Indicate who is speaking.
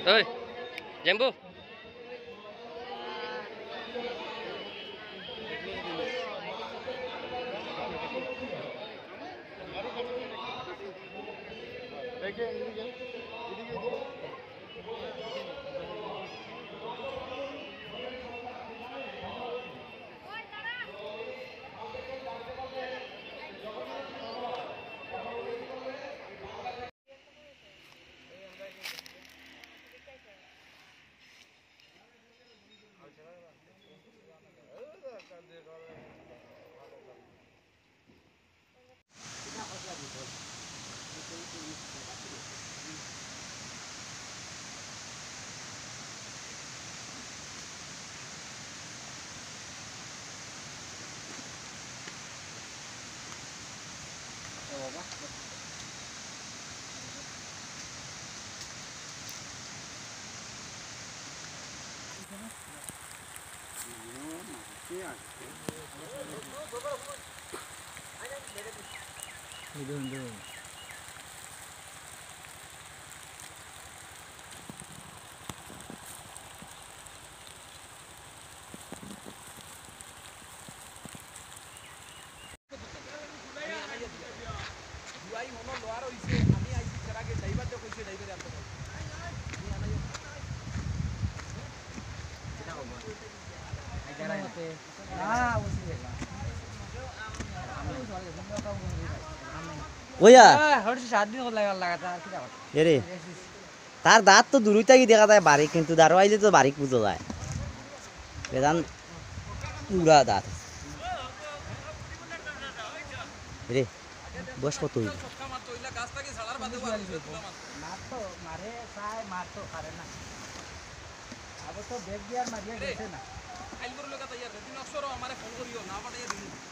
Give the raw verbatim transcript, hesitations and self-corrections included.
Speaker 1: ওই জাম্বু
Speaker 2: ওয়া
Speaker 3: হড়ছে সাত দিন লাগা লাগাতা আর কি দাও
Speaker 2: এরে তার দাঁত তো দূরই থাকি দেখা যায় বাড়ি কিন্তু দাঁড়ো আইলে তো বাড়ি পুজো যায় বেদান পুরা দাঁত রে বস কত হইল
Speaker 3: মারতো মারে চায় মারতো পারে না আবার তো বেগ দিয়ার মারিয়া গেছে না
Speaker 4: আইল করে লোক তাইয়ার দিন অক্ষর আমারে ফোন করিও না পাঠাইয়া দিন